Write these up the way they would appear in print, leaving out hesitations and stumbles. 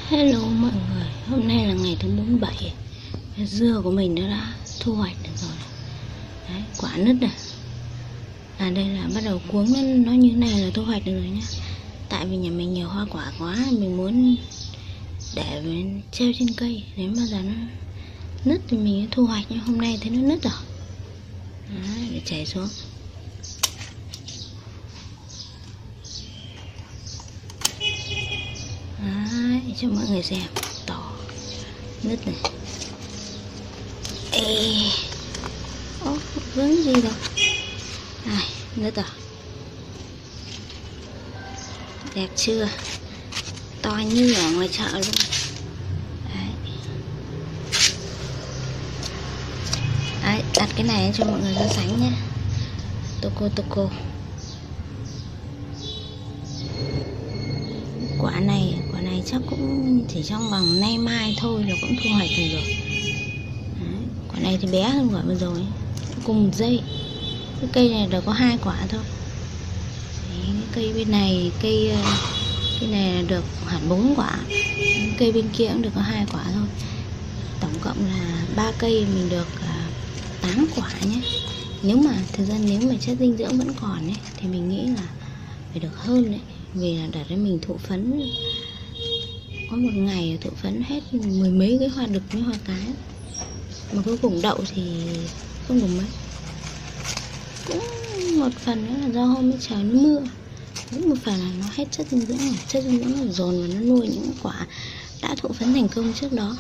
Hello mọi người, hôm nay là ngày thứ 47. Dưa của mình đã thu hoạch được rồi. Đấy, quả nứt này. Đây là bắt đầu cuống nó như này là thu hoạch được rồi nhá. Tại vì nhà mình nhiều hoa quả quá, mình muốn để treo trên cây. Nếu mà giờ nó nứt thì mình thu hoạch, nhưng hôm nay thấy nó nứt rồi. Đấy, để chảy xuống. Đấy, cho mọi người xem tỏ nứt này. Ê, vướng gì đâu. Này, nứt rồi. Đẹp chưa? To như ở ngoài chợ luôn. Đấy. Đấy, đặt cái này cho mọi người so sánh nhé. Toko. Quả này chắc cũng chỉ trong vòng nay mai thôi là cũng thu hoạch được rồi. Đấy, quả này thì bé hơn quả vừa rồi, cùng một dây. Cái cây này đều có 2 quả thôi. Đấy, cái cây bên này, cây này được hẳn 4 quả. Cây bên kia cũng được có 2 quả thôi. Tổng cộng là 3 cây mình được 8 quả nhé. Nếu mà thực ra nếu mà chất dinh dưỡng vẫn còn ấy, thì mình nghĩ là phải được hơn đấy. Vì là đợt đấy mình thụ phấn, có một ngày thụ phấn hết 10 mấy cái hoa đực với hoa cái, mà cuối cùng đậu thì không được mấy. Cũng một phần nữa là do hôm ấy trời nó mưa, cũng một phần là nó hết chất dinh dưỡng rồi. Chất dinh dưỡng là dồn vào nó nuôi những quả đã thụ phấn thành công trước đó.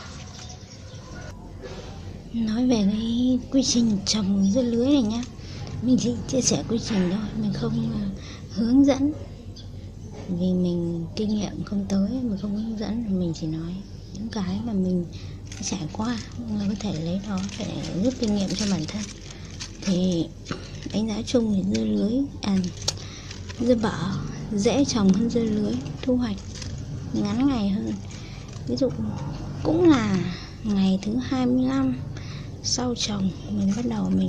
Nói về cái quy trình trồng dưa lưới này nhá, mình chỉ chia sẻ quy trình thôi, mình không hướng dẫn. Vì mình kinh nghiệm không tới, mình không hướng dẫn, mình chỉ nói những cái mà mình trải qua, mọi người có thể lấy đó để rút kinh nghiệm cho bản thân. Thì đánh giá chung thì dưa bở dễ trồng hơn dưa lưới, thu hoạch ngắn ngày hơn. Ví dụ cũng là ngày thứ 25 sau trồng mình bắt đầu mình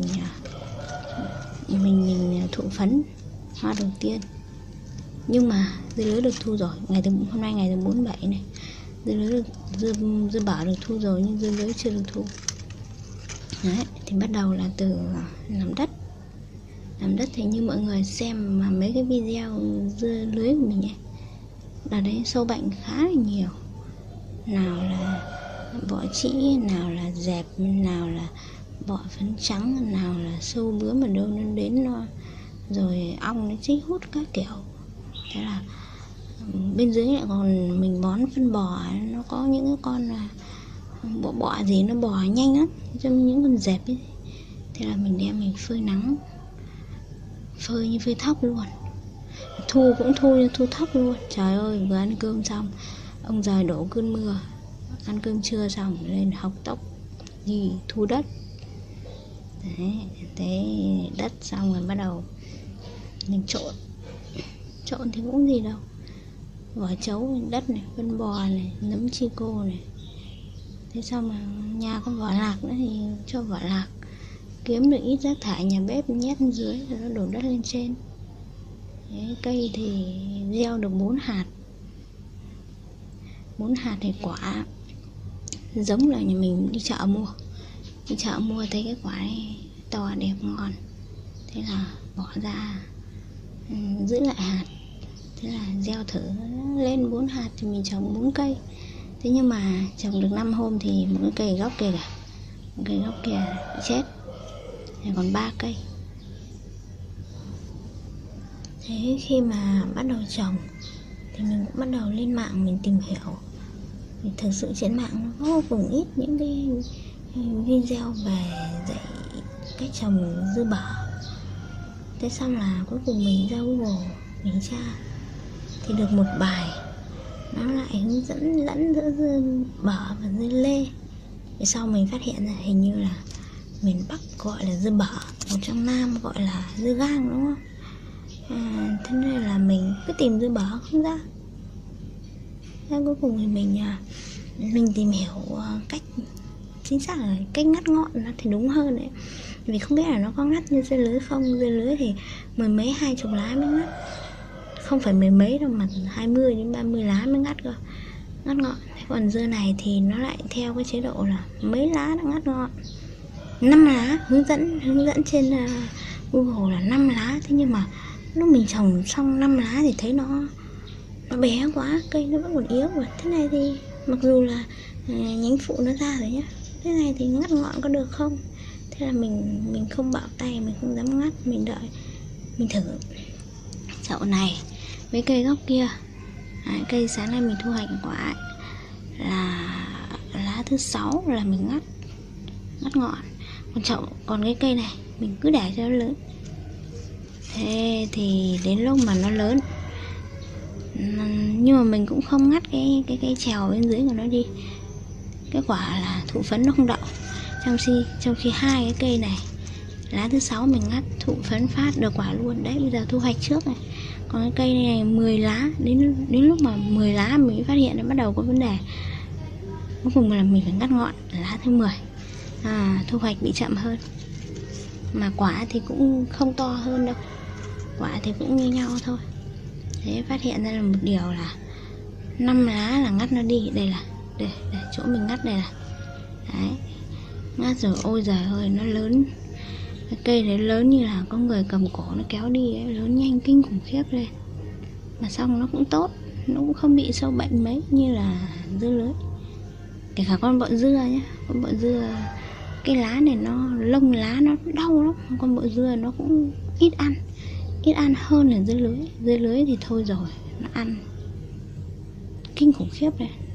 thụ phấn hoa đầu tiên. Nhưng mà dưa lưới được thu rồi, hôm nay ngày thứ 47 này, dưa bở được thu rồi nhưng dưa lưới chưa được thu. Đấy, thì bắt đầu là từ làm đất thì như mọi người xem mà mấy cái video dưa lưới của mình ấy, là đấy sâu bệnh khá là nhiều. Nào là vỏ trĩ, nào là dẹp, nào là bọ phấn trắng, nào là sâu bướm ở đâu nó đến nó, rồi ong nó chích hút các kiểu. Thế là bên dưới lại còn mình bón phân bò, nó có những cái con là bọ gì nó bò nhanh lắm, trong những con dẹp ấy. Thế là mình đem mình phơi nắng, phơi như phơi thóc luôn. Thu cũng thu thóc luôn. Trời ơi, vừa ăn cơm xong, ông trời đổ cơn mưa, ăn cơm trưa xong lên học tóc gì thu đất. Đấy, thế đất xong rồi bắt đầu mình trộn thì cũng gì đâu, vỏ trấu đất này, phân bò này, nấm chi cô này. Thế xong mà nhà có vỏ lạc nữa thì cho vỏ lạc, kiếm được ít rác thải nhà bếp nhét lên dưới rồi nó đổ đất lên trên. Đấy, cây thì gieo được 4 hạt thì quả giống là nhà mình đi chợ mua thấy cái quả này to đẹp ngon, thế là bỏ ra giữ lại hạt. Thế là gieo thử lên 4 hạt thì mình trồng 4 cây. Thế nhưng mà trồng được 5 hôm thì một cái cây gốc kia bị chết, thì còn 3 cây. Thế khi mà bắt đầu trồng thì mình cũng bắt đầu lên mạng mình tìm hiểu. Thì thực sự trên mạng nó vô cùng ít những cái video về dạy cách trồng dưa bở. Thế xong là cuối cùng mình ra Google mình tra thì được một bài nó lại hướng dẫn lẫn giữa dưa bở và dưa lê. Thì sau mình phát hiện ra hình như là miền Bắc gọi là dưa bở, một trong Nam gọi là dưa gang, đúng không? Thế nên là mình cứ tìm dưa bở không ra. Thế cuối cùng thì mình tìm hiểu cách chính xác là cách ngắt ngọn nó thì đúng hơn đấy. Vì không biết là nó có ngắt như dưa lưới không. Dưa lưới thì 10 mấy 20 lá mới ngắt, không phải 10 mấy đâu mà 20 đến 30 lá mới ngắt cơ. ngắt ngọn. Thế còn dưa này thì nó lại theo cái chế độ là mấy lá đã ngắt ngọn. 5 lá, hướng dẫn trên Google là 5 lá. Thế nhưng mà lúc mình trồng xong 5 lá thì thấy nó bé quá, cây nó vẫn còn yếu mà. Thế này thì mặc dù là nhánh phụ nó ra rồi nhá, thế này thì ngắt ngọn có được không? Thế là mình không bạo tay, mình không dám ngắt, mình đợi, mình thử. Chậu này với cây góc kia, cây sáng nay mình thu hoạch quả là lá thứ 6 là mình ngắt ngọn. Còn cái cây này mình cứ để cho nó lớn. Thế thì đến lúc mà nó lớn, nhưng mà mình cũng không ngắt cái cây trèo bên dưới của nó đi. Cái quả là thụ phấn nó không đậu. Trong khi hai cái cây này lá thứ 6 mình ngắt thụ phấn phát được quả luôn. Đấy, bây giờ thu hoạch trước này. Còn cái cây này 10 lá, đến lúc mà 10 lá mình mới phát hiện nó bắt đầu có vấn đề. Cuối cùng là mình phải ngắt ngọn lá thứ 10. Thu hoạch bị chậm hơn. Mà quả thì cũng không to hơn đâu, quả thì cũng như nhau thôi. Thế phát hiện ra là một điều là 5 lá là ngắt nó đi. Đây là để chỗ mình ngắt đây là. Đấy, ngắt rồi, ôi giời ơi, nó lớn. Cái cây đấy lớn như là có người cầm cổ nó kéo đi ấy, lớn nhanh kinh khủng khiếp lên. Mà xong nó cũng tốt, nó cũng không bị sâu bệnh mấy như là dưa lưới. Kể cả con bọ dưa nhá, con bọ dưa cái lá này nó lông lá nó đau lắm. Con bọ dưa nó cũng ít ăn hơn là dưa lưới. Dưa lưới thì thôi rồi, nó ăn kinh khủng khiếp này.